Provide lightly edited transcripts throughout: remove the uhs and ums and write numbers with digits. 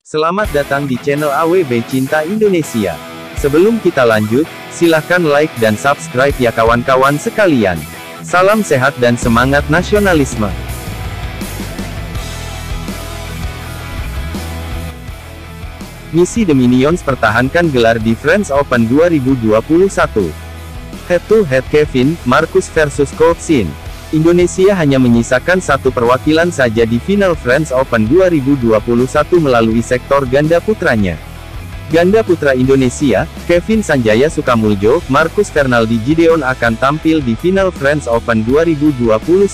Selamat datang di channel AWB Cinta Indonesia. Sebelum kita lanjut, silahkan like dan subscribe ya kawan-kawan sekalian. Salam sehat dan semangat nasionalisme. Misi The Minions pertahankan gelar di French Open 2021. Head to head Kevin Marcus versus Coach Sin. Indonesia hanya menyisakan satu perwakilan saja di final French Open 2021 melalui sektor ganda putranya. Ganda putra Indonesia, Kevin Sanjaya Sukamuljo, Marcus Fernaldi Gideon akan tampil di final French Open 2021.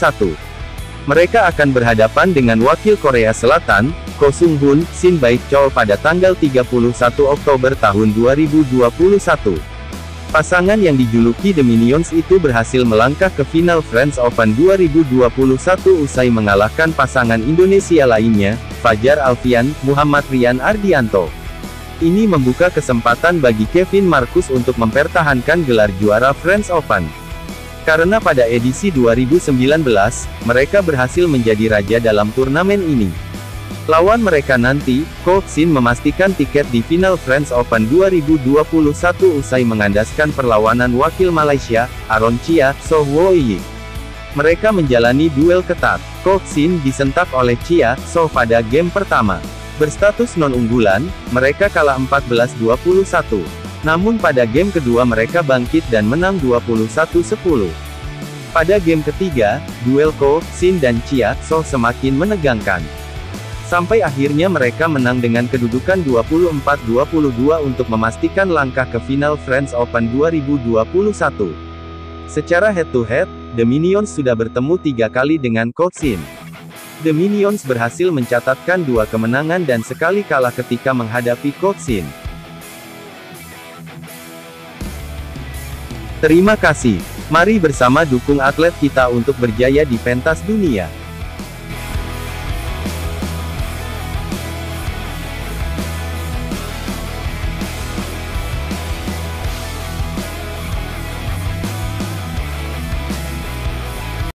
Mereka akan berhadapan dengan wakil Korea Selatan, Ko Sung Hoon, Shin Baek Chol pada tanggal 31 Oktober tahun 2021. Pasangan yang dijuluki The Minions itu berhasil melangkah ke final French Open 2021 usai mengalahkan pasangan Indonesia lainnya, Fajar Alfian, Muhammad Rian Ardianto. Ini membuka kesempatan bagi Kevin Marcus untuk mempertahankan gelar juara French Open. Karena pada edisi 2019, mereka berhasil menjadi raja dalam turnamen ini. Lawan mereka nanti, Coach Sin memastikan tiket di final French Open 2021 usai mengandaskan perlawanan wakil Malaysia, Aaron Chia, Soh Woo-yi. Mereka menjalani duel ketat. Coach Sin disentak oleh Chia, Soh pada game pertama. Berstatus non-unggulan, mereka kalah 14-21. Namun pada game kedua mereka bangkit dan menang 21-10. Pada game ketiga, duel Coach Sin dan Chia, Soh semakin menegangkan. Sampai akhirnya mereka menang dengan kedudukan 24-22 untuk memastikan langkah ke final French Open 2021. Secara head-to-head, The Minions sudah bertemu 3 kali dengan Coach Sin. The Minions berhasil mencatatkan 2 kemenangan dan sekali kalah ketika menghadapi Coach Sin. Terima kasih. Mari bersama dukung atlet kita untuk berjaya di pentas dunia.